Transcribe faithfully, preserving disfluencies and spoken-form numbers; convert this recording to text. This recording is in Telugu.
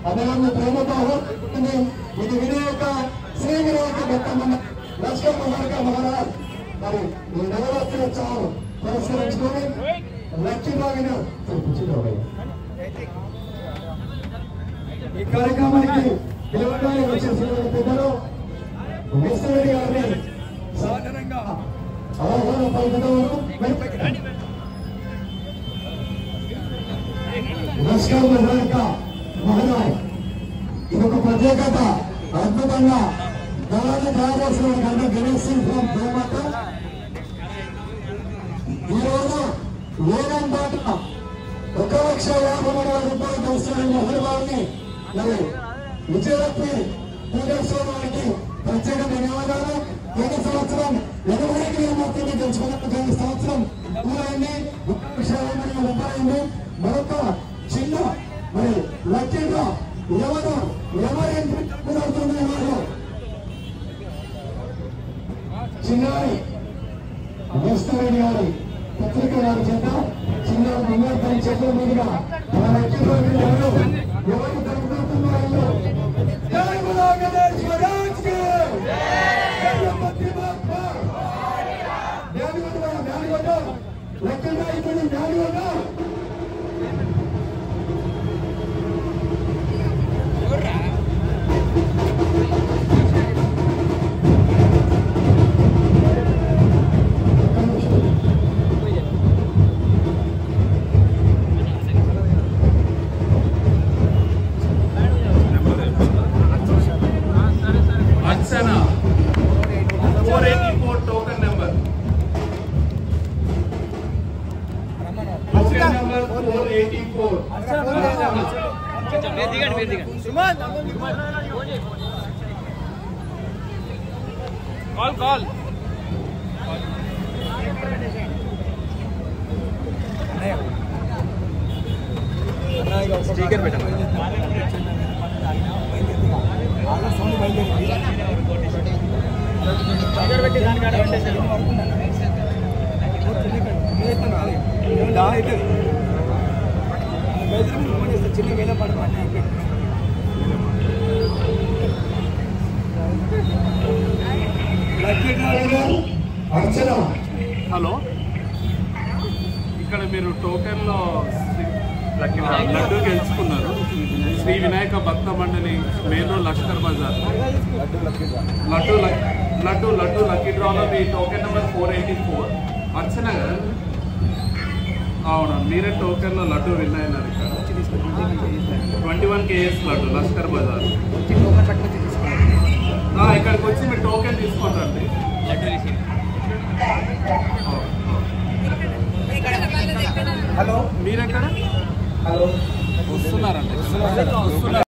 అదేవిధంగా ప్రేమతో ఇది వినాయక శ్రీ వినాయక బతుకమ్మ లష్కర్ మహారక మహారాజ్ మరి ఈ నవరాత్రోత్సవం పురస్కరించుకొని లక్ష్మీ బాగిన ఈ కార్యక్రమానికి పిలవడానికి వచ్చేసిన పెద్దలు విశ్వరెడ్డి గారిని సాధారణంగా ఆహ్వానం పలుకుతారు. లష్కర్ మహారక మహారాజ్ ఇదొక ప్రత్యేకత. అద్భుతంగా దళాన్ని తయారు కంటే గణేష్ సింగ్ ఫ్రమ్ ప్రేమట ఈరోజు వేలం పాట ఒక లక్ష యాభై మూడు వేల రూపాయలు కలిసిన మహర్భావుని మరి విజయలక్ష్మి పూజోత్సవానికి ప్రత్యేక ధన్యవాదాలు. గత సంవత్సరం ఎనభై గ్రామాన్ని గెలుచుకున్న గత సంవత్సరం పూరైంది, ఒక లక్ష యాభై మూడు రూపాయలు. మరొక చిన్న మరి లక్కీగా ఎవరు ఎవరు చిన్నారి విశ్వరెడ్డి గారి పత్రిక గారి చేత చిన్న బంగారు చేతుల మీదుగా మన లక్కీలో ఎవరు ఎవరు తగ్గుతున్నారో లక్కీగా ఇప్పుడు జ్ఞానిగా कॉल कॉल स्पीकर बेटा स्पीकर बेटी दान काट చిన్న వేల పడమాట హలో, ఇక్కడ మీరు టోకెన్లో లడ్డు గెలుచుకున్నారు. Shri Vinayaka Bhakta Mandali main road Lashkar Bazaar laddu laddu laddu lucky డ్రాలో మీ token number four eighty four Archana కదా? అవునా, మీరే టోకెన్లో లడ్డు విన్ అయినారు. ఇక్కడ twenty one KS laddu Lashkar Bazaar. ఇక్కడికి వచ్చి మీరు టోకెన్ తీసుకుంటారండి. హలో, మీరెక్కడ హలో వస్తున్నారండి?